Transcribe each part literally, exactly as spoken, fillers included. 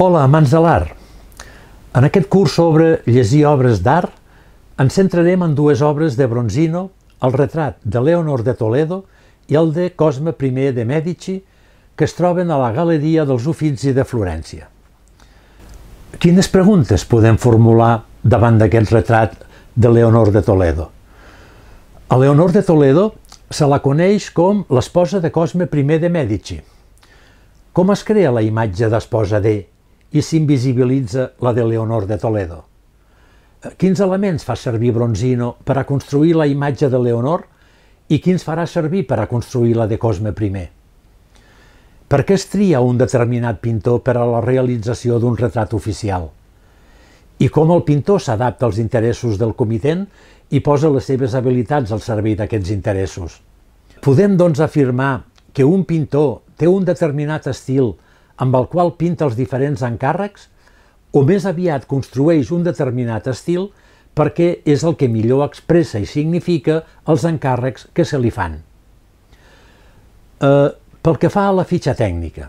Hola, amants de l'art! En aquest curs sobre llegir obres d'art ens centrarem en dues obres de Bronzino, el retrat de Leonor de Toledo i el de Cosme primer de Mèdici, que es troben a la Galeria dels Uffizi de Florència. Quines preguntes podem formular davant d'aquest retrat de Leonor de Toledo? A Leonor de Toledo se la coneix com l'esposa de Cosme primer de Mèdici. Com es crea la imatge d'esposa de i s'invisibilitza la de Leonor de Toledo? Quins elements fa servir Bronzino per a construir la imatge de Leonor i quins farà servir per a construir la de Cosme primer? Per què es tria un determinat pintor per a la realització d'un retrat oficial? I com el pintor s'adapta als interessos del comitent i posa les seves habilitats al servei d'aquests interessos? Podem, doncs, afirmar que un pintor té un determinat estil amb el qual pinta els diferents encàrrecs, o més aviat construeix un determinat estil perquè és el que millor expressa i significa els encàrrecs que se li fan. Eh, pel que fa a la fitxa tècnica,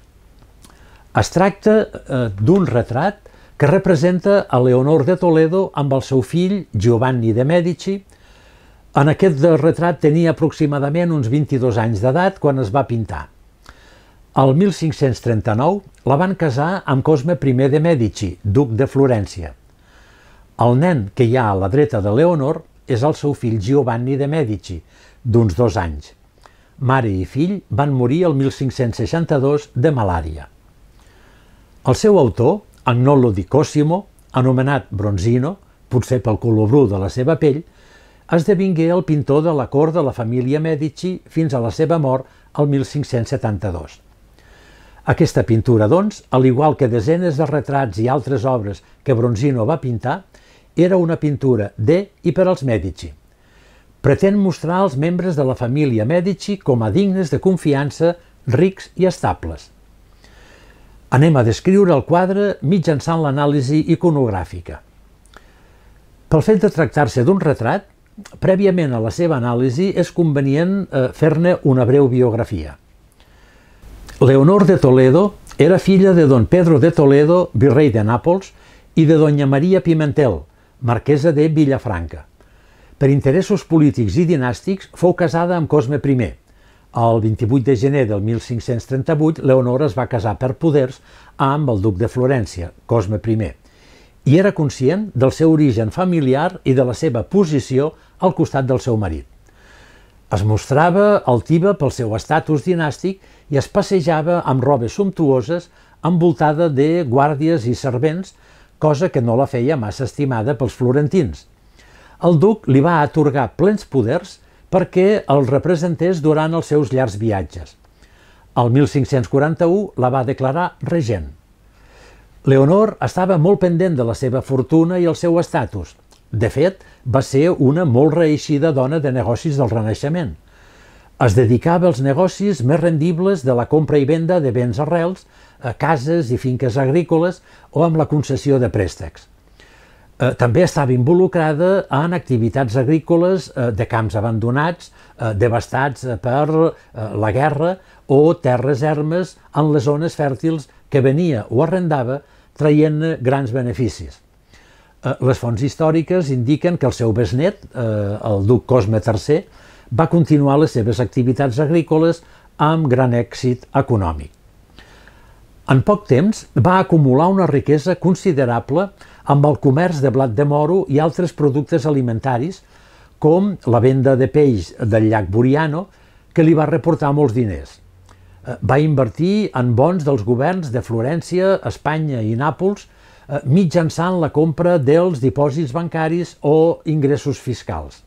es tracta eh, d'un retrat que representa a Leonor de Toledo amb el seu fill Giovanni de Mèdici. En aquest retrat tenia aproximadament uns vint-i-dos anys d'edat quan es va pintar. El mil cinc-cents trenta-nou la van casar amb Cosme primer de Mèdici, duc de Florència. El nen que hi ha a la dreta de Leonor és el seu fill Giovanni de Mèdici, d'uns dos anys. Mare i fill van morir el mil cinc-cents seixanta-dos de malària. El seu autor, Agnolo di Cosimo, anomenat Bronzino, potser pel color bru de la seva pell, esdevingué el pintor de la cort de la família Mèdici fins a la seva mort el mil cinc-cents setanta-dos. Aquesta pintura, doncs, al igual que desenes de retrats i altres obres que Bronzino va pintar, era una pintura de i per als Mèdici. Pretén mostrar els membres de la família Mèdici com a dignes de confiança, rics i estables. Anem a descriure el quadre mitjançant l'anàlisi iconogràfica. Pel fet de tractar-se d'un retrat, prèviament a la seva anàlisi és convenient fer-ne una breu biografia. Leonor de Toledo era filla de don Pedro de Toledo, virrei de Nàpols, i de doña Maria Pimentel, marquesa de Villafranca. Per interessos polítics i dinàstics fou casada amb Cosme primer. El vint-i-vuit de gener del mil cinc-cents trenta-vuit, Leonor es va casar per poders amb el duc de Florència, Cosme primer, i era conscient del seu origen familiar i de la seva posició al costat del seu marit. Es mostrava altiva pel seu estatus dinàstic i es passejava amb robes sumptuoses envoltada de guàrdies i servents, cosa que no la feia massa estimada pels florentins. El duc li va atorgar plens poders perquè el representés durant els seus llargs viatges. El mil cinc-cents quaranta-u la va declarar regent. Leonor estava molt pendent de la seva fortuna i el seu estatus. De fet, va ser una molt reeixida dona de negocis del Renaixement. Es dedicava als negocis més rendibles de la compra i venda de béns arrels, cases i finques agrícoles o amb la concessió de préstecs. També estava involucrada en activitats agrícoles de camps abandonats, devastats per la guerra, o terres ermes en les zones fèrtils que venia o arrendava traient grans beneficis. Les fonts històriques indiquen que el seu besnet, el duc Cosme tercer, va continuar les seves activitats agrícoles amb gran èxit econòmic. En poc temps va acumular una riquesa considerable amb el comerç de blat de moro i altres productes alimentaris, com la venda de peix del llac Buriano, que li va reportar molts diners. Va invertir en bons dels governs de Florència, Espanya i Nàpols, mitjançant la compra dels dipòsits bancaris o ingressos fiscals.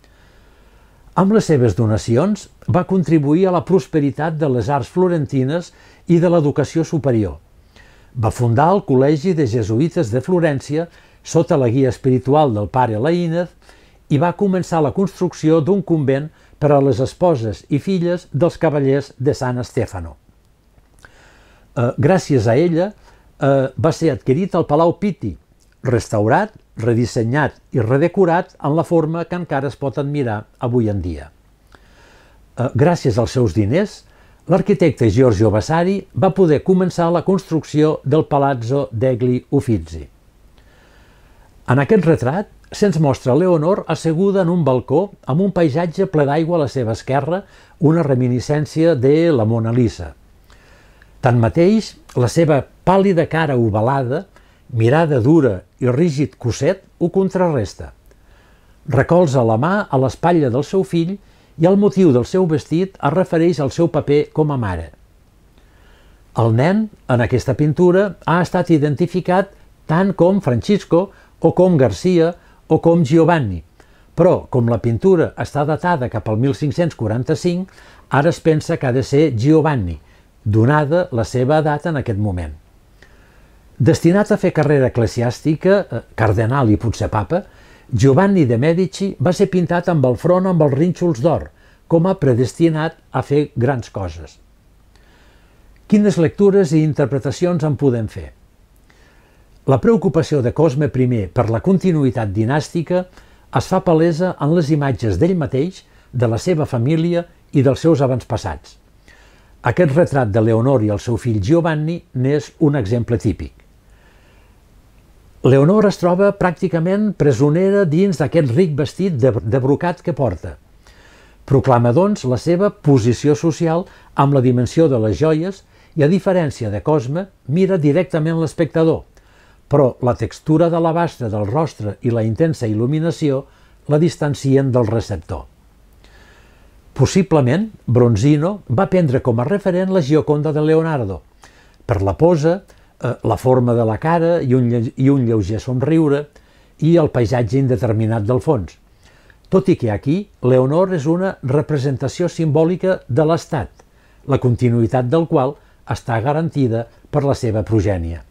Amb les seves donacions va contribuir a la prosperitat de les arts florentines i de l'educació superior. Va fundar el Col·legi de Jesuïtes de Florència sota la guia espiritual del pare Laínez i va començar la construcció d'un convent per a les esposes i filles dels cavallers de Sant Stefano. Gràcies a ella, va ser adquirit el Palau Pitti, restaurat, redissenyat i redecorat en la forma que encara es pot admirar avui en dia. Gràcies als seus diners, l'arquitecte Giorgio Vasari va poder començar la construcció del Palazzo degli Uffizi. En aquest retrat se'ns mostra Leonor asseguda en un balcó amb un paisatge ple d'aigua a la seva esquerra, una reminiscència de la Mona Lisa. Tanmateix, la seva pàl·lida cara ovalada, mirada dura i rígid cosset ho contrarresta. Recolza la mà a l'espatlla del seu fill i el motiu del seu vestit es refereix al seu paper com a mare. El nen, en aquesta pintura, ha estat identificat tant com Francisco o com Garcia o com Giovanni, però com la pintura està datada cap al mil cinc-cents quaranta-cinc, ara es pensa que ha de ser Giovanni, donada la seva edat en aquest moment. Destinat a fer carrera eclesiàstica, cardenal i potser papa, Giovanni de Medici va ser pintat amb el front amb els rínxols d'or, com a predestinat a fer grans coses. Quines lectures i interpretacions en podem fer? La preocupació de Cosme I per la continuïtat dinàstica es fa palesa en les imatges d'ell mateix, de la seva família i dels seus avantpassats. Aquest retrat de Leonor i el seu fill Giovanni n'és un exemple típic. Leonor es troba pràcticament presonera dins d'aquest ric vestit de, de brocat que porta. Proclama, doncs, la seva posició social amb la dimensió de les joies i, a diferència de Cosme, mira directament l'espectador, però la textura de l'alabastre del rostre i la intensa il·luminació la distancien del receptor. Possiblement, Bronzino va prendre com a referent la Gioconda de Leonardo, per la pose, la forma de la cara i un, i un lleuger somriure i el paisatge indeterminat del fons. Tot i que aquí Leonor és una representació simbòlica de l'Estat, la continuïtat del qual està garantida per la seva progènie.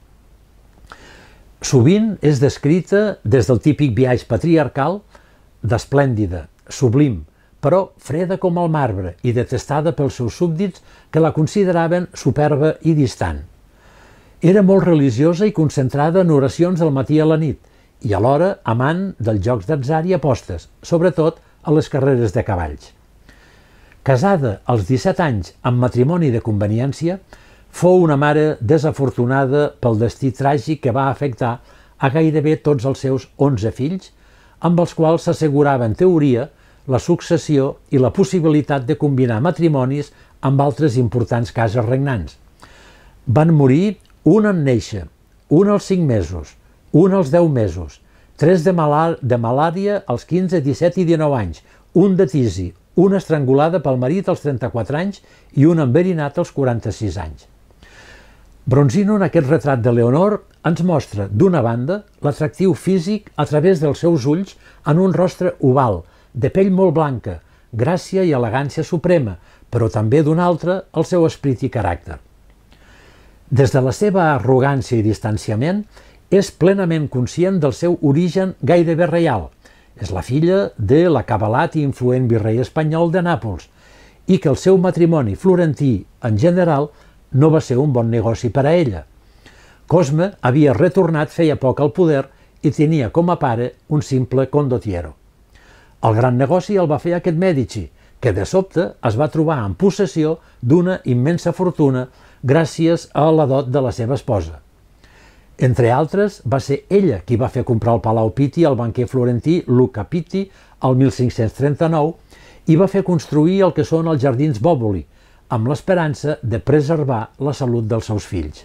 Sovint és descrita des del típic biaix patriarcal, d'esplèndida, sublim, però freda com el marbre i detestada pels seus súbdits que la consideraven superba i distant. Era molt religiosa i concentrada en oracions al matí i a la nit, i alhora amant dels jocs d'atzar i apostes, sobretot a les carreres de cavalls. Casada als disset anys amb matrimoni de conveniència, fou una mare desafortunada pel destí tràgic que va afectar a gairebé tots els seus onze fills, amb els quals s'assegurava en teoria la successió i la possibilitat de combinar matrimonis amb altres importants cases regnants. Van morir un en néixer, un als cinc mesos, un als deu mesos, tres de, malà de malària als quinze, disset i dinou anys, un de tisi, una estrangulada pel marit als trenta-quatre anys i un enverinat als quaranta-sis anys. Bronzino, en aquest retrat de Leonor, ens mostra, d'una banda, l'atractiu físic a través dels seus ulls en un rostre oval, de pell molt blanca, gràcia i elegància suprema, però també d'una altra, el seu esperit i caràcter. Des de la seva arrogància i distanciament, és plenament conscient del seu origen gairebé reial. És la filla de l'acabalat i influent virrei espanyol de Nàpols i que el seu matrimoni florentí, en general, no va ser un bon negoci per a ella. Cosme havia retornat feia poc al poder i tenia com a pare un simple condottiero. El gran negoci el va fer aquest Medici, que de sobte es va trobar en possessió d'una immensa fortuna gràcies a la dot de la seva esposa. Entre altres, va ser ella qui va fer comprar el Palau Pitti al banquer florentí Luca Pitti el mil cinc-cents trenta-nou i va fer construir el que són els Jardins Bòboli, amb l'esperança de preservar la salut dels seus fills.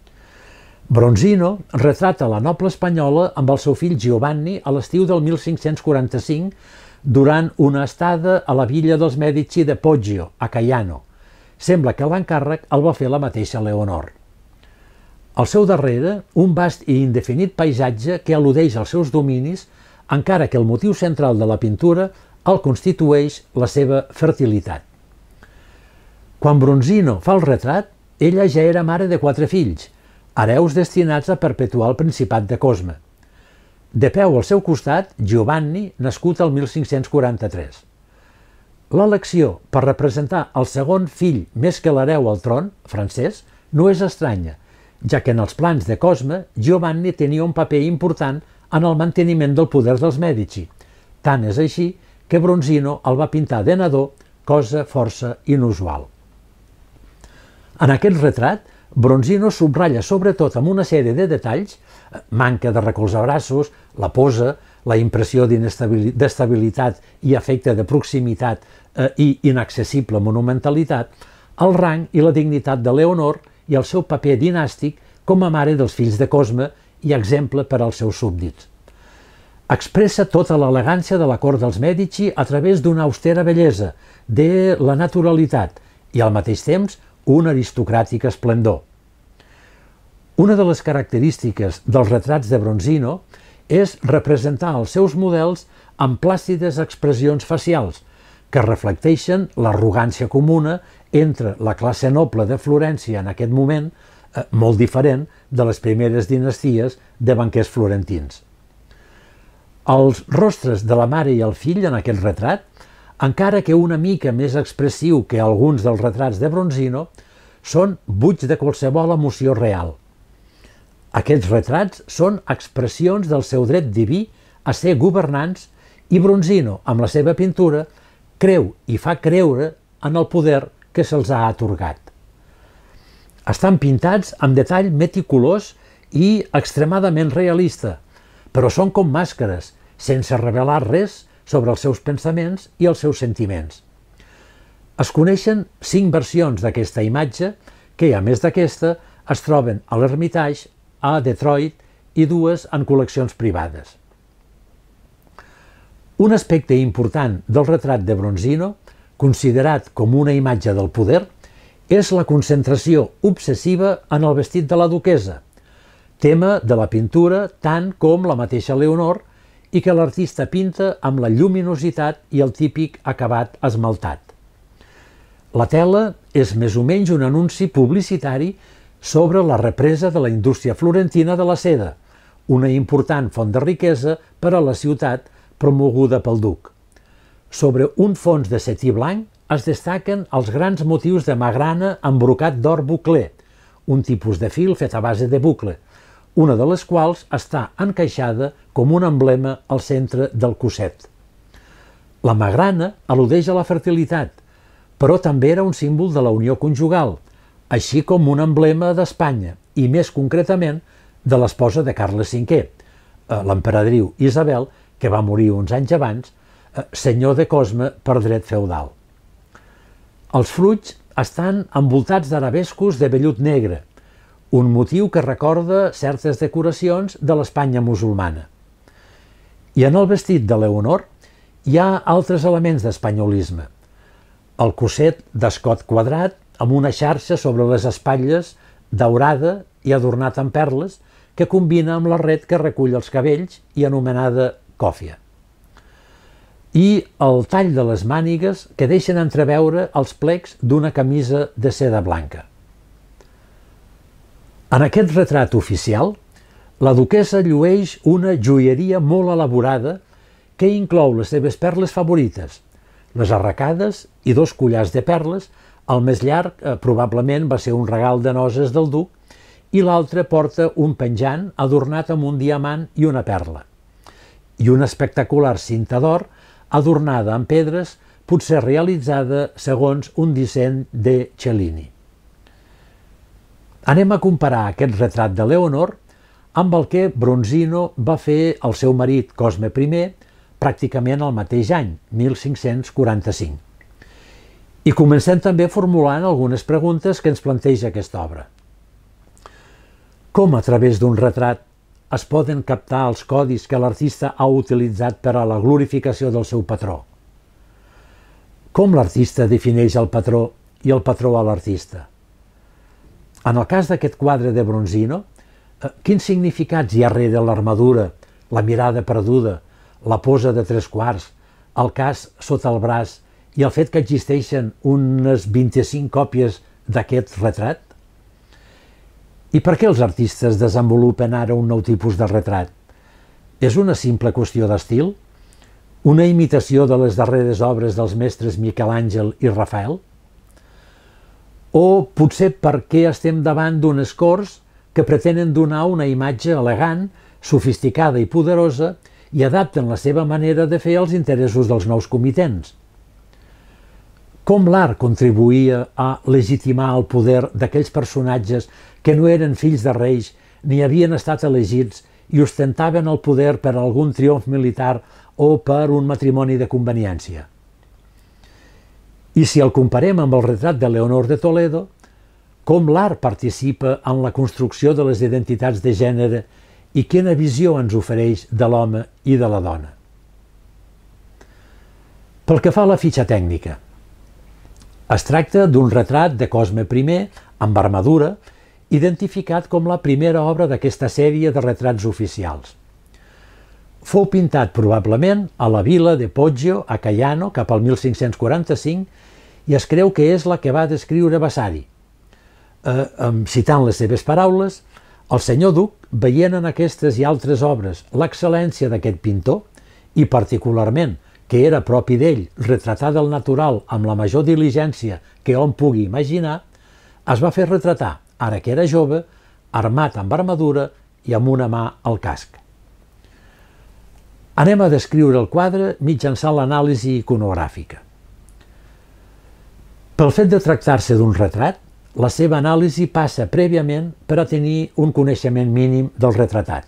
Bronzino retrata la noble espanyola amb el seu fill Giovanni a l'estiu del mil cinc-cents quaranta-cinc durant una estada a la villa dels Medici de Poggio, a Caiano. Sembla que l'encàrrec el va fer la mateixa Leonor. Al seu darrere, un vast i indefinit paisatge que al·ludeix als seus dominis, encara que el motiu central de la pintura el constitueix la seva fertilitat. Quan Bronzino fa el retrat, ella ja era mare de quatre fills, hereus destinats a perpetuar el principat de Cosme. De peu al seu costat, Giovanni, nascut el mil cinc-cents quaranta-tres. L'elecció per representar el segon fill més que l'hereu al tron, Francesc, no és estranya, ja que en els plans de Cosme, Giovanni tenia un paper important en el manteniment del poder dels Medici. Tant és així que Bronzino el va pintar de nadó, cosa força inusual. En aquest retrat, Bronzino subratlla sobretot amb una sèrie de detalls, manca de recolzabraços, la posa, la impressió d'estabilitat i efecte de proximitat i inaccessible monumentalitat, el rang i la dignitat de Leonor i el seu paper dinàstic com a mare dels fills de Cosme i exemple per als seus súbdits. Expressa tota l'elegància de la cort dels Mèdici a través d'una austera bellesa, de la naturalitat i al mateix temps un aristocràtic esplendor. Una de les característiques dels retrats de Bronzino és representar els seus models amb plàcides expressions facials que reflecteixen l'arrogància comuna entre la classe noble de Florència en aquest moment, eh, molt diferent de les primeres dinasties de banquers florentins. Els rostres de la mare i el fill en aquest retrat, encara que una mica més expressiu que alguns dels retrats de Bronzino, són buits de qualsevol emoció real. Aquests retrats són expressions del seu dret diví a ser governants i Bronzino, amb la seva pintura, creu i fa creure en el poder que se'ls ha atorgat. Estan pintats amb detall meticulós i extremadament realista, però són com màscares, sense revelar res sobre els seus pensaments i els seus sentiments. Es coneixen cinc versions d'aquesta imatge que, a més d'aquesta, es troben a l'Hermitage, a Detroit i dues en col·leccions privades. Un aspecte important del retrat de Bronzino, considerat com una imatge del poder, és la concentració obsessiva en el vestit de la duquessa, tema de la pintura tant com la mateixa Leonor i que l'artista pinta amb la lluminositat i el típic acabat esmaltat. La tela és més o menys un anunci publicitari sobre la represa de la indústria florentina de la seda, una important font de riquesa per a la ciutat promoguda pel duc. Sobre un fons de setí blanc es destaquen els grans motius de magrana amb brocat d'or bucler, un tipus de fil fet a base de bucle, una de les quals està encaixada com un emblema al centre del cosset. La magrana al·ludeix a la fertilitat, però també era un símbol de la unió conjugal, així com un emblema d'Espanya, i més concretament de l'esposa de Carles cinquè, l'emperadriu Isabel, que va morir uns anys abans, senyor de Cosme per dret feudal. Els fruits estan envoltats d'arabescos de vellut negre, un motiu que recorda certes decoracions de l'Espanya musulmana. I en el vestit de Leonor hi ha altres elements d'espanyolisme. El cosset d'escot quadrat, amb una xarxa sobre les espatlles daurada i adornat amb perles, que combina amb la ret que recull els cabells i anomenada còfia. I el tall de les mànigues que deixen entreveure els plecs d'una camisa de seda blanca. En aquest retrat oficial, la duquessa llueix una joieria molt elaborada que inclou les seves perles favorites, les arracades i dos collars de perles. El més llarg eh, probablement va ser un regal de noces del duc i l'altre porta un penjant adornat amb un diamant i una perla. I una espectacular cinta d'or adornada amb pedres, potser realitzada segons un disseny de Cellini. Anem a comparar aquest retrat de Leonor amb el que Bronzino va fer al seu marit Cosme primer pràcticament al mateix any, mil cinc-cents quaranta-cinc. I comencem també formulant algunes preguntes que ens planteja aquesta obra. Com a través d'un retrat es poden captar els codis que l'artista ha utilitzat per a la glorificació del seu patró? Com l'artista defineix el patró i el patró a l'artista? En el cas d'aquest quadre de Bronzino, quins significats hi ha darrere l'armadura, la mirada perduda, la posa de tres quarts, el cas sota el braç i el fet que existeixen unes vint-i-cinc còpies d'aquest retrat? I per què els artistes desenvolupen ara un nou tipus de retrat? És una simple qüestió d'estil? Una imitació de les darreres obres dels mestres Miquel Àngel i Rafael? O potser perquè estem davant d'unes corts que pretenen donar una imatge elegant, sofisticada i poderosa i adapten la seva manera de fer als interessos dels nous comitents? com l'art contribuïa a legitimar el poder d'aquells personatges que no eren fills de reis ni havien estat elegits i ostentaven el poder per algun triomf militar o per un matrimoni de conveniència. I si el comparem amb el retrat de Leonor de Toledo, com l'art participa en la construcció de les identitats de gènere i quina visió ens ofereix de l'home i de la dona. Pel que fa a la fitxa tècnica, es tracta d'un retrat de Cosme primer amb armadura, identificat com la primera obra d'aquesta sèrie de retrats oficials. Fou pintat probablement a la vila de Poggio, a Caiano, cap al mil cinc-cents quaranta-cinc, i es creu que és la que va descriure Vasari. Eh, citant les seves paraules, el senyor duc, veient en aquestes i altres obres l'excel·lència d'aquest pintor, i particularment que era propi d'ell retratar del natural amb la major diligència que hom pugui imaginar, es va fer retratar, ara que era jove, armat amb armadura i amb una mà al casc. Anem a descriure el quadre mitjançant l'anàlisi iconogràfica. Pel fet de tractar-se d'un retrat, la seva anàlisi passa prèviament per a tenir un coneixement mínim del retratat.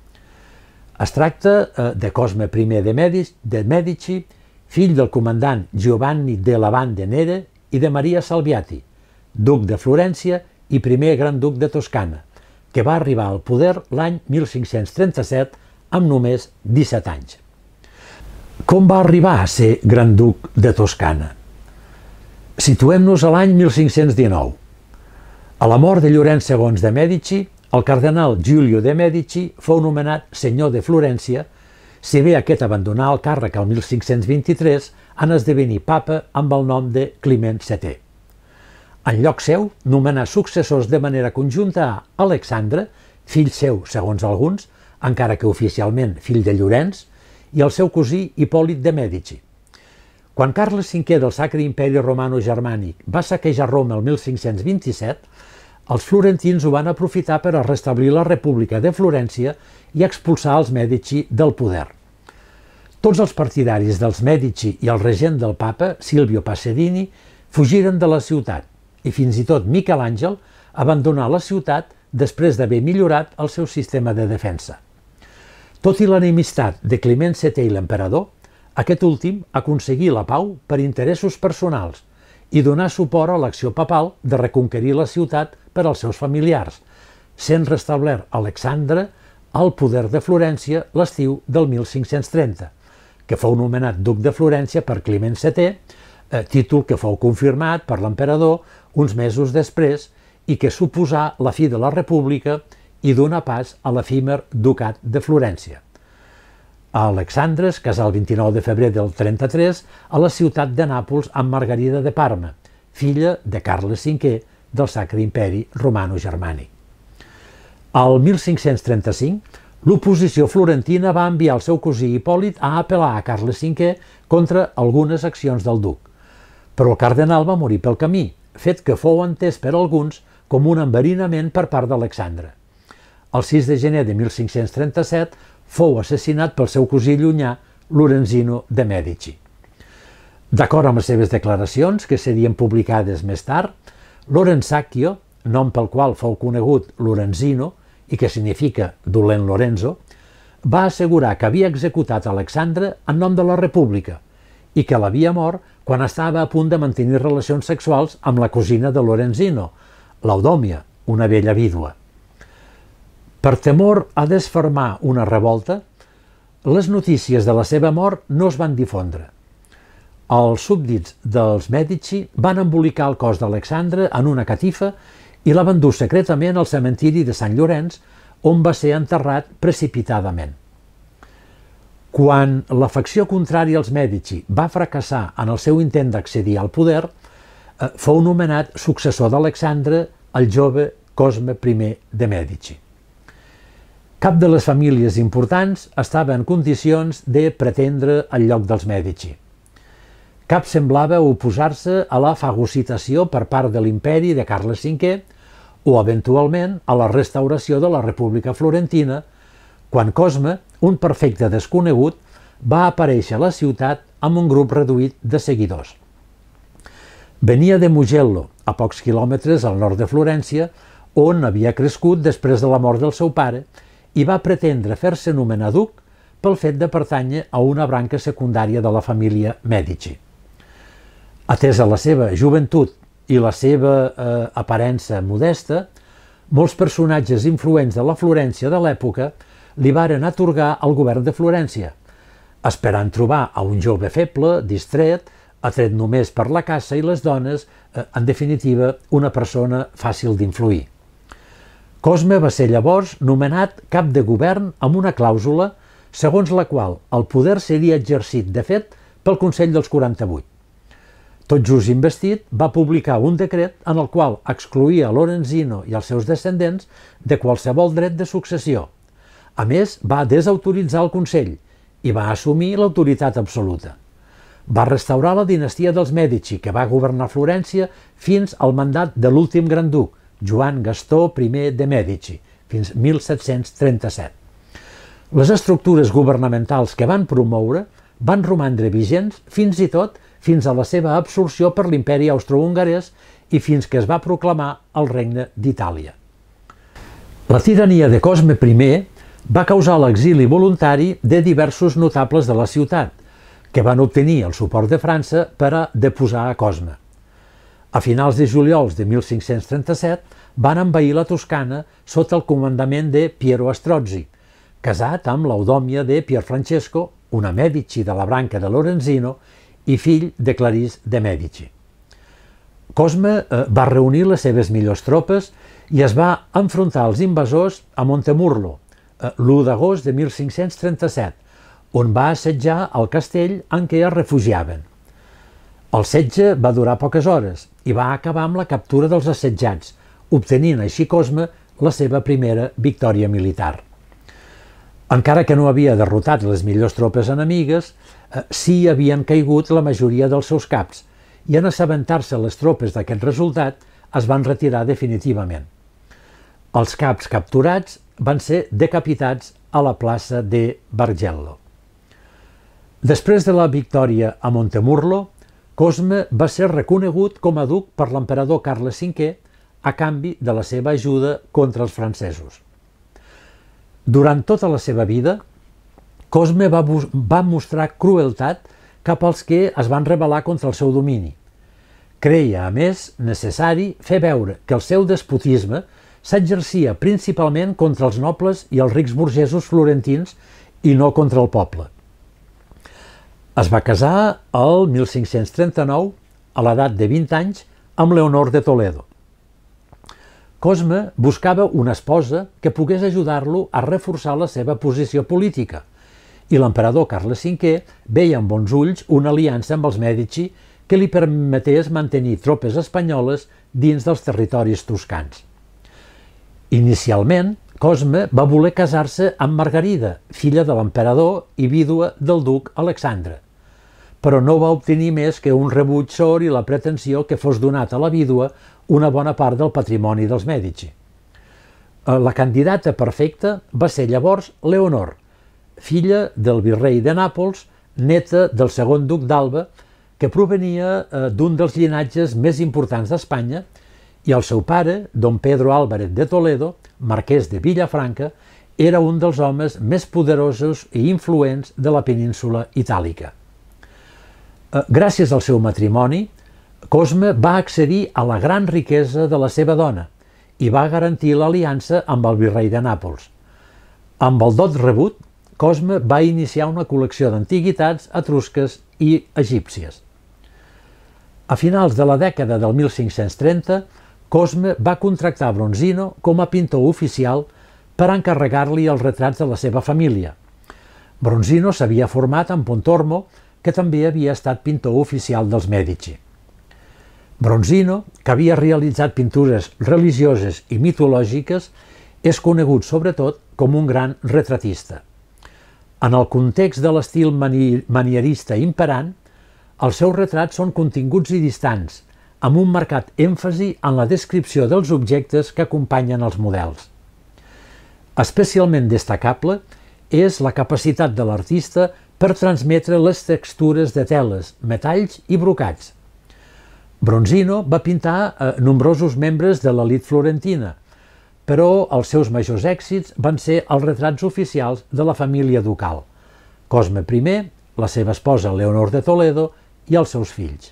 Es tracta de Cosme primer de Mèdici, fill del comandant Giovanni de Lavande Nere i de Maria Salviati, duc de Florència i primer gran duc de Toscana, que va arribar al poder l'any mil cinc-cents trenta-set amb només disset anys. Com va arribar a ser gran duc de Toscana? Situem-nos a l'any mil cinc-cents dinou. A la mort de Llorenç segon de Mèdici, el cardenal Giulio de Mèdici fou nomenat senyor de Florència, si bé aquest abandonà el càrrec al mil cinc-cents vint-i-tres en esdevenir papa amb el nom de Climent setè. En lloc seu, nomenà successors de manera conjunta a Alexandre, fill seu segons alguns, encara que oficialment fill de Llorenç, i el seu cosí Hipòlit de Mèdici. Quan Carles cinquè del Sacre Imperi Romano-Germànic va saquejar Roma el mil cinc-cents vint-i-set, els florentins ho van aprofitar per a restablir la República de Florència i expulsar els Mèdici del poder. Tots els partidaris dels Mèdici i el regent del papa, Silvio Passerini, fugiren de la ciutat i fins i tot Miquel Àngel abandonà la ciutat després d'haver millorat el seu sistema de defensa. Tot i l'enemistat de Climent setè i l'emperador, aquest últim aconseguí la pau per interessos personals i donar suport a l'acció papal de reconquerir la ciutat per als seus familiars, sent restablert Alexandre al poder de Florència l'estiu del mil cinc-cents trenta, que fou nomenat duc de Florència per Climent setè, títol que fou confirmat per l'emperador uns mesos després i que suposà la fi de la República i donà pas a l'efímer ducat de Florència. Alexandre es casà el vint-i-nou de febrer del trenta-tres a la ciutat de Nàpols amb Margarida de Parma, filla de Carles cinquè del Sacre Imperi Romano-Germànic. Al mil cinc-cents trenta-cinc, l'oposició florentina va enviar el seu cosí Hipòlit a apel·lar a Carles cinquè contra algunes accions del duc, però el cardenal va morir pel camí, fet que fou entès per alguns com un enverinament per part d'Alexandre. El sis de gener de mil cinc-cents trenta-set fou assassinat pel seu cosí llunyà, Lorenzino de Mèdici. D'acord amb les seves declaracions, que serien publicades més tard, Lorenzacchio, nom pel qual fou conegut Lorenzino, i que significa dolent Lorenzo, va assegurar que havia executat Alexandre en nom de la República i que l'havia mort quan estava a punt de mantenir relacions sexuals amb la cosina de Lorenzino, l'Eudòmia, una vella vídua. Per temor a desfermar una revolta, les notícies de la seva mort no es van difondre. Els súbdits dels Mèdici van embolicar el cos d'Alexandre en una catifa i la van dur secretament al cementiri de Sant Llorenç, on va ser enterrat precipitadament. Quan la facció contrària als Mèdici va fracassar en el seu intent d'accedir al poder, fou nomenat successor d'Alexandre el jove Cosme primer de Mèdici. Cap de les famílies importants estava en condicions de pretendre el lloc dels Mèdici. Cap semblava oposar-se a la fagocitació per part de l'imperi de Carles cinquè o, eventualment, a la restauració de la República Florentina, quan Cosme, un perfecte desconegut, va aparèixer a la ciutat amb un grup reduït de seguidors. Venia de Mugello, a pocs quilòmetres al nord de Florència, on havia crescut després de la mort del seu pare, i va pretendre fer-se nomenar duc pel fet de pertànyer a una branca secundària de la família Mèdici. Atesa la seva joventut i la seva eh, aparença modesta, molts personatges influents de la Florència de l'època li varen atorgar el govern de Florència, esperant trobar a un jove feble, distret, atret només per la caça i les dones, eh, en definitiva, una persona fàcil d'influir. Cosme va ser llavors nomenat cap de govern amb una clàusula segons la qual el poder seria exercit de fet pel Consell dels quaranta-vuit. Tot just investit, va publicar un decret en el qual excloïa Lorenzino i els seus descendents de qualsevol dret de successió. A més, va desautoritzar el Consell i va assumir l'autoritat absoluta. Va restaurar la dinastia dels Mèdici, que va governar Florència fins al mandat de l'últim gran duc, Joan Gastó primer de Mèdici, fins mil set-cents trenta-set. Les estructures governamentals que van promoure van romandre vigents fins i tot fins a la seva absorció per l'imperi austro-hongarès i fins que es va proclamar el Regne d'Itàlia. La tirania de Cosme primer va causar l'exili voluntari de diversos notables de la ciutat, que van obtenir el suport de França per a deposar a Cosme. A finals de juliol de mil cinc-cents trenta-set van envair la Toscana sota el comandament de Piero Strozzi, casat amb l'Eudòmia de Pierfrancesco, una Mèdici de la branca de Lorenzino i fill de Clarís de Mèdici. Cosme eh, va reunir les seves millors tropes i es va enfrontar als invasors a Montemurlo, eh, l'u d'agost de mil cinc-cents trenta-set, on va assetjar el castell en què es refugiaven. El setge va durar poques hores i va acabar amb la captura dels assetjats, obtenint així Cosme la seva primera victòria militar. Encara que no havia derrotat les millors tropes enemigues, eh, sí havien caigut la majoria dels seus caps i en assabentar-se les tropes d'aquest resultat es van retirar definitivament. Els caps capturats van ser decapitats a la plaça de Bargello. Després de la victòria a Montemurlo, Cosme va ser reconegut com a duc per l'emperador Carles cinquè a canvi de la seva ajuda contra els francesos. Durant tota la seva vida, Cosme va, va mostrar crueltat cap als que es van rebel·lar contra el seu domini. Creia, a més, necessari fer veure que el seu despotisme s'exercia principalment contra els nobles i els rics burgesos florentins i no contra el poble. Es va casar el mil cinc-cents trenta-nou, a l'edat de vint anys, amb Leonor de Toledo. Cosme buscava una esposa que pogués ajudar-lo a reforçar la seva posició política i l'emperador Carles cinquè veia amb bons ulls una aliança amb els Mèdici que li permetés mantenir tropes espanyoles dins dels territoris toscans. Inicialment, Cosme va voler casar-se amb Margarida, filla de l'emperador i vídua del duc Alexandre, però no va obtenir més que un rebuig sord i la pretensió que fos donat a la vídua una bona part del patrimoni dels Mèdici. La candidata perfecta va ser llavors Leonor, filla del virrei de Nàpols, neta del segon duc d'Alba, que provenia d'un dels llinatges més importants d'Espanya, i el seu pare, don Pedro Álvarez de Toledo, marquès de Villafranca, era un dels homes més poderosos i influents de la península itàlica. Gràcies al seu matrimoni, Cosme va accedir a la gran riquesa de la seva dona i va garantir l'aliança amb el virrei de Nàpols. Amb el dot rebut, Cosme va iniciar una col·lecció d'antiguitats etrusques i egípcies. A finals de la dècada del mil cinc-cents trenta, Cosme va contractar Bronzino com a pintor oficial per encarregar-li els retrats de la seva família. Bronzino s'havia format en Pontormo, que també havia estat pintor oficial dels Mèdici. Bronzino, que havia realitzat pintures religioses i mitològiques, és conegut sobretot com un gran retratista. En el context de l'estil mani manierista imperant, els seus retrats són continguts i distants, amb un marcat èmfasi en la descripció dels objectes que acompanyen els models. Especialment destacable és la capacitat de l'artista per transmetre les textures de teles, metalls i brocats. Bronzino va pintar eh, nombrosos membres de l'elit florentina, però els seus majors èxits van ser els retrats oficials de la família ducal, Cosme primer, la seva esposa Leonor de Toledo i els seus fills.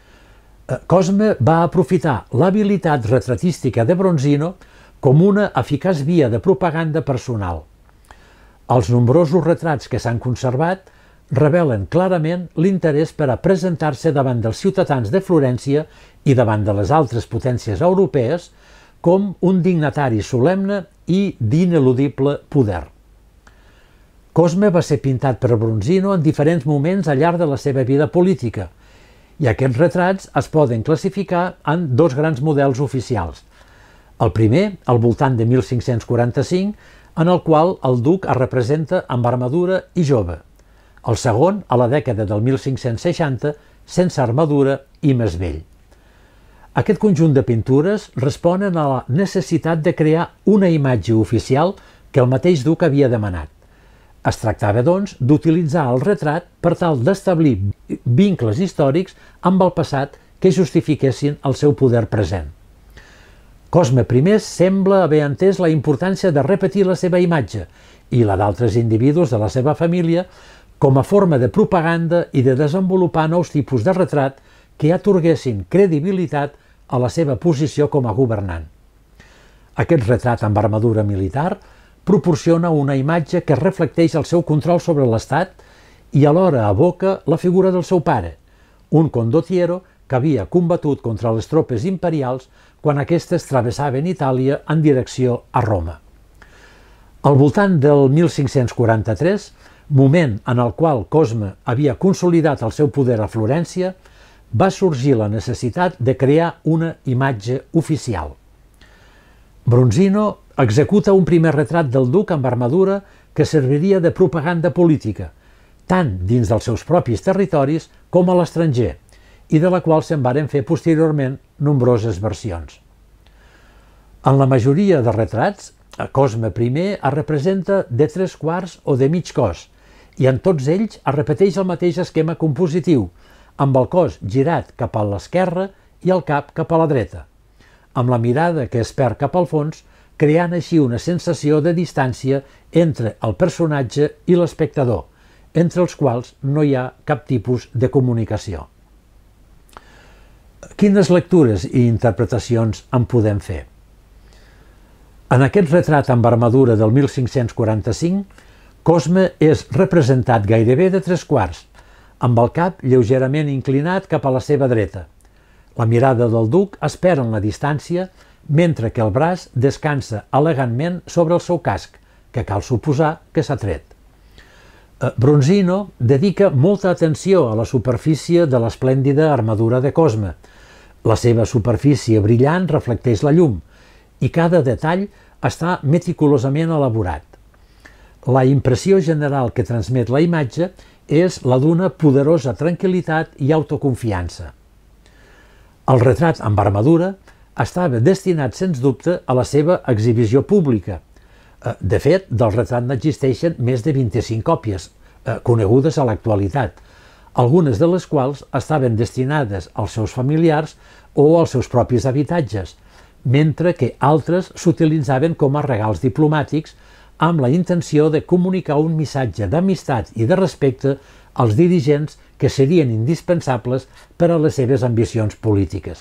Cosme va aprofitar l'habilitat retratística de Bronzino com una eficaç via de propaganda personal. Els nombrosos retrats que s'han conservat revelen clarament l'interès per a presentar-se davant dels ciutadans de Florència i davant de les altres potències europees com un dignatari solemne i d'ineludible poder. Cosme va ser pintat per Bronzino en diferents moments al llarg de la seva vida política, i aquests retrats es poden classificar en dos grans models oficials. El primer, al voltant de mil cinc-cents quaranta-cinc, en el qual el duc es representa amb armadura i jove. El segon, a la dècada del mil cinc-cents seixanta, sense armadura i més vell. Aquest conjunt de pintures responen a la necessitat de crear una imatge oficial que el mateix duc havia demanat. Es tractava, doncs, d'utilitzar el retrat per tal d'establir vincles històrics amb el passat que justifiquessin el seu poder present. Cosme primer sembla haver entès la importància de repetir la seva imatge i la d'altres individus de la seva família com a forma de propaganda i de desenvolupar nous tipus de retrat que atorguessin credibilitat a la seva posició com a governant. Aquest retrat amb armadura militar proporciona una imatge que reflecteix el seu control sobre l'Estat i alhora evoca la figura del seu pare, un condottiero que havia combatut contra les tropes imperials quan aquestes travessaven Itàlia en direcció a Roma. Al voltant del mil cinc-cents quaranta-tres, moment en el qual Cosme havia consolidat el seu poder a Florència, va sorgir la necessitat de crear una imatge oficial. Bronzino executa un primer retrat del duc amb armadura que serviria de propaganda política, tant dins dels seus propis territoris com a l'estranger, i de la qual se'n varen fer posteriorment nombroses versions. En la majoria de retrats, Cosme primer es representa de tres quarts o de mig cos, i en tots ells es repeteix el mateix esquema compositiu, amb el cos girat cap a l'esquerra i el cap cap a la dreta, amb la mirada que es perd cap al fons, creant així una sensació de distància entre el personatge i l'espectador, entre els quals no hi ha cap tipus de comunicació. Quines lectures i interpretacions en podem fer? En aquest retrat amb armadura del mil cinc-cents quaranta-cinc, Cosme és representat gairebé de tres quarts, amb el cap lleugerament inclinat cap a la seva dreta. La mirada del duc es perd en la distància, mentre que el braç descansa elegantment sobre el seu casc, que cal suposar que s'ha tret. Bronzino dedica molta atenció a la superfície de l'esplèndida armadura de Cosme. La seva superfície brillant reflecteix la llum, i cada detall està meticulosament elaborat. La impressió general que transmet la imatge és la d'una poderosa tranquil·litat i autoconfiança. El retrat amb armadura estava destinat, sens dubte, a la seva exhibició pública. De fet, del retrat n'existeixen més de vint-i-cinc còpies, conegudes a l'actualitat, algunes de les quals estaven destinades als seus familiars o als seus propis habitatges, mentre que altres s'utilitzaven com a regals diplomàtics amb la intenció de comunicar un missatge d'amistat i de respecte als dirigents que serien indispensables per a les seves ambicions polítiques.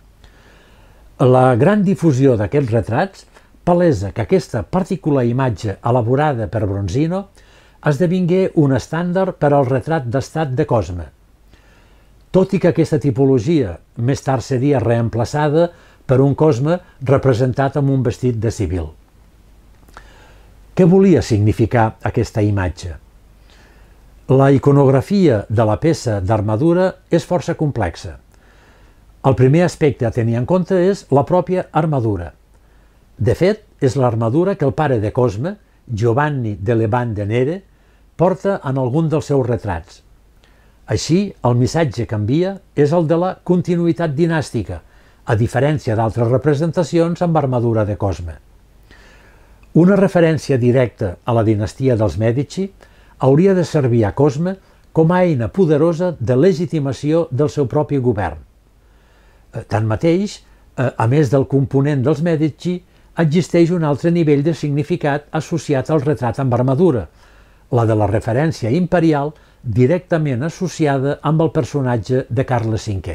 La gran difusió d'aquests retrats palesa que aquesta particular imatge elaborada per Bronzino esdevingué un estàndard per al retrat d'estat de Cosme. Tot i que aquesta tipologia més tard seria reemplaçada per un Cosme representat amb un vestit de civil. Què volia significar aquesta imatge? La iconografia de la peça d'armadura és força complexa. El primer aspecte a tenir en compte és la pròpia armadura. De fet, és l'armadura que el pare de Cosme, Giovanni de Levan de Nere, porta en algun dels seus retrats. Així, el missatge que envia és el de la continuïtat dinàstica, a diferència d'altres representacions amb armadura de Cosme. Una referència directa a la dinastia dels Mèdici hauria de servir a Cosme com a eina poderosa de legitimació del seu propi govern. Tanmateix, a més del component dels Mèdici, existeix un altre nivell de significat associat al retrat amb armadura, la de la referència imperial directament associada amb el personatge de Carles cinquè.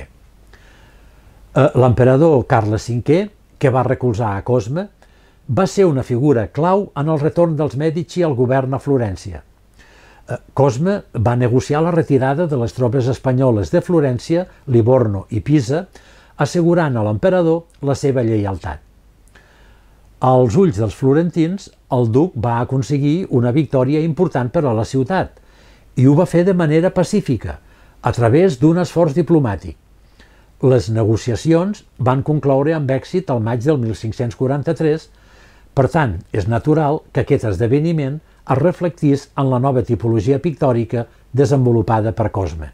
L'emperador Carles cinquè, que va recolzar a Cosme, va ser una figura clau en el retorn dels Mèdici al govern a Florència. Cosme va negociar la retirada de les tropes espanyoles de Florència, Livorno i Pisa, assegurant a l'emperador la seva lleialtat. Als ulls dels florentins, el duc va aconseguir una victòria important per a la ciutat, i ho va fer de manera pacífica, a través d'un esforç diplomàtic. Les negociacions van concloure amb èxit al maig del mil cinc-cents quaranta-tres, per tant, és natural que aquest esdeveniment es reflectís en la nova tipologia pictòrica desenvolupada per Cosme.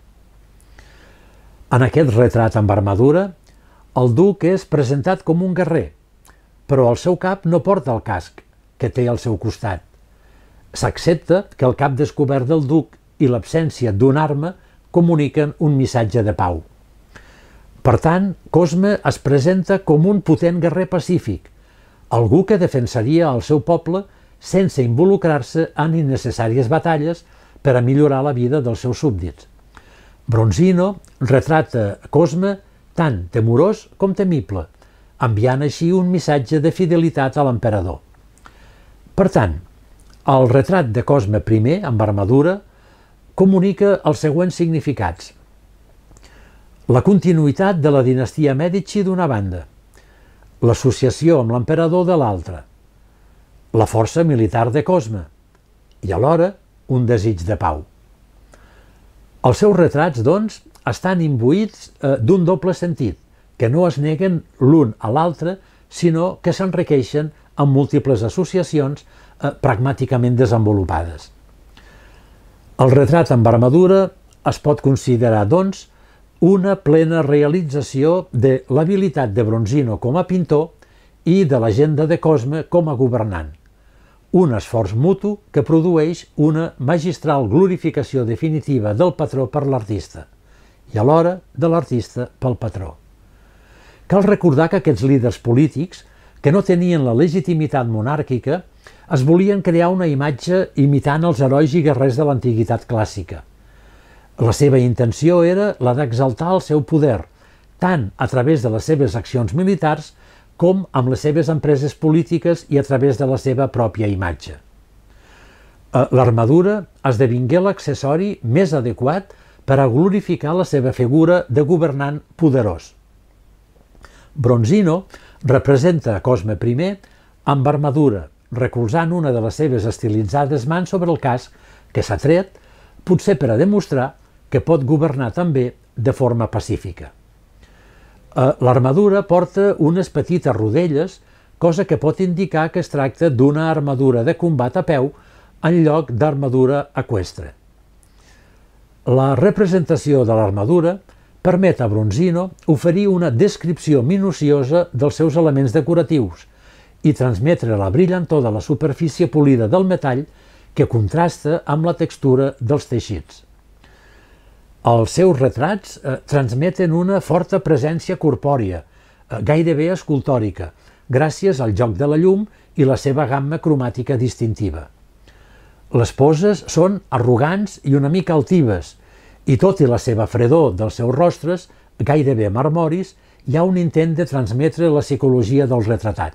En aquest retrat amb armadura, el duc és presentat com un guerrer, però al seu cap no porta el casc que té al seu costat. S'accepta que el cap descobert del duc i l'absència d'una arma comuniquen un missatge de pau. Per tant, Cosme es presenta com un potent guerrer pacífic, algú que defensaria el seu poble sense involucrar-se en innecessàries batalles per a millorar la vida dels seus súbdits. Bronzino retrata Cosme tant temorós com temible, enviant així un missatge de fidelitat a l'emperador. Per tant, el retrat de Cosme primer, amb armadura, comunica els següents significats. La continuïtat de la dinastia Mèdici d'una banda, l'associació amb l'emperador de l'altra, la força militar de Cosme i alhora un desig de pau. Els seus retrats, doncs, estan imbuïts eh, d'un doble sentit, que no es neguen l'un a l'altre, sinó que s'enriqueixen amb múltiples associacions eh, pragmàticament desenvolupades. El retrat amb armadura es pot considerar, doncs, una plena realització de l'habilitat de Bronzino com a pintor i de l'agenda de Cosme com a governant. Un esforç mutu que produeix una magistral glorificació definitiva del patró per l'artista i alhora de l'artista pel patró. Cal recordar que aquests líders polítics, que no tenien la legitimitat monàrquica, es volien crear una imatge imitant els herois i guerrers de l'antiguitat clàssica. La seva intenció era la d'exaltar el seu poder, tant a través de les seves accions militars com amb les seves empreses polítiques i a través de la seva pròpia imatge. L'armadura esdevingué l'accessori més adequat per a glorificar la seva figura de governant poderós. Bronzino representa a Cosme primer amb armadura, recolzant una de les seves estilitzades mans sobre el casc que s'ha tret, potser per a demostrar que pot governar també de forma pacífica. L'armadura porta unes petites rodelles, cosa que pot indicar que es tracta d'una armadura de combat a peu en lloc d'armadura eqüestre. La representació de l'armadura permet a Bronzino oferir una descripció minuciosa dels seus elements decoratius i transmetre la brillantor de la superfície polida del metall que contrasta amb la textura dels teixits. Els seus retrats eh, transmeten una forta presència corpòria, eh, gairebé escultòrica, gràcies al joc de la llum i la seva gamma cromàtica distintiva. Les poses són arrogants i una mica altives, i tot i la seva fredor dels seus rostres, gairebé marmoris, hi ha un intent de transmetre la psicologia del retratat.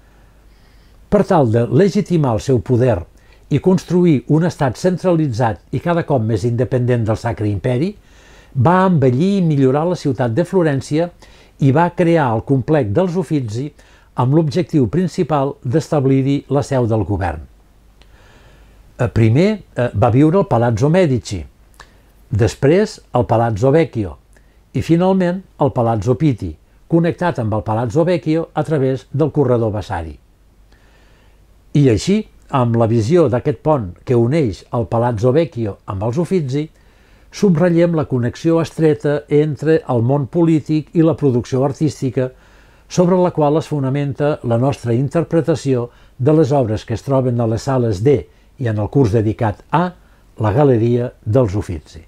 Per tal de legitimar el seu poder i construir un estat centralitzat i cada cop més independent del Sacre Imperi, va embellir i millorar la ciutat de Florència i va crear el complex dels Uffizi amb l'objectiu principal d'establir-hi la seu del govern. Primer va viure al Palazzo Medici, després al Palazzo Vecchio i finalment al Palazzo Pitti, connectat amb el Palazzo Vecchio a través del corredor Vasari. I així, amb la visió d'aquest pont que uneix el Palazzo Vecchio amb els Uffizi, subratllem la connexió estreta entre el món polític i la producció artística sobre la qual es fonamenta la nostra interpretació de les obres que es troben a les sales D i en el curs dedicat a la Galeria dels Uffizi.